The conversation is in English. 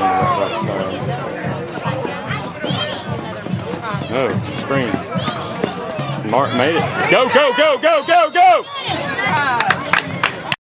Oh, screen. Mark made it. Go, go, go, go, go!